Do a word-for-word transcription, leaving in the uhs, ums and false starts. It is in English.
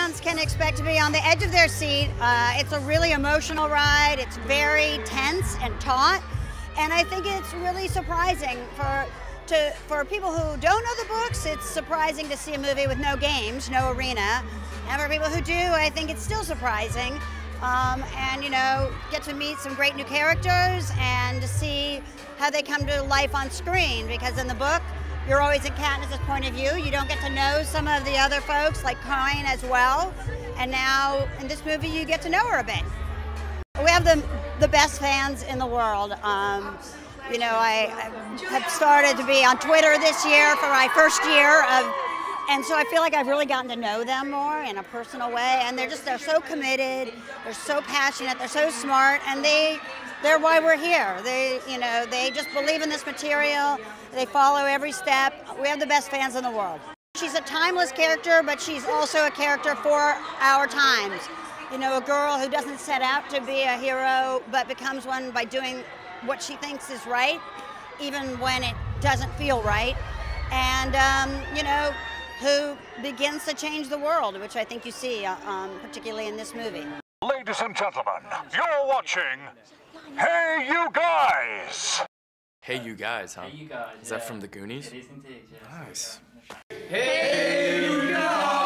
fans can expect to be on the edge of their seat. Uh, it's a really emotional ride. It's very tense and taut, and I think it's really surprising for to for people who don't know the books. It's surprising to see a movie with no games, no arena, and for people who do, I think it's still surprising. Um, and you know, get to meet some great new characters and to see how they come to life on screen, because in the book, you're always in Katniss's point of view. You don't get to know some of the other folks, like Coin as well. And now, in this movie, you get to know her a bit. We have the, the best fans in the world. Um, you know, I, I have started to be on Twitter this year for my first year of, and so I feel like I've really gotten to know them more in a personal way. And they're just, they're so committed, they're so passionate, they're so smart, and they, they're why we're here. They, you know, they just believe in this material. They follow every step. We have the best fans in the world. She's a timeless character, but she's also a character for our times. You know, a girl who doesn't set out to be a hero, but becomes one by doing what she thinks is right, even when it doesn't feel right. And, um, you know, who begins to change the world, which I think you see, uh, um, particularly in this movie. Ladies and gentlemen, you're watching Hey You Guys! Hey You Guys, huh? Hey You Guys, Is that yeah. from the Goonies? It is indeed, yeah. Nice. Hey You Guys!